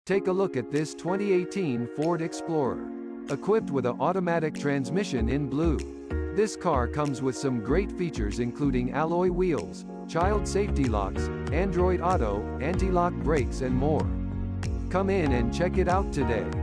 Take a look at this 2018 Ford Explorer. Equipped with an automatic transmission in blue. This car comes with some great features including alloy wheels, child safety locks, Android Auto, anti-lock brakes and more. Come in and check it out today.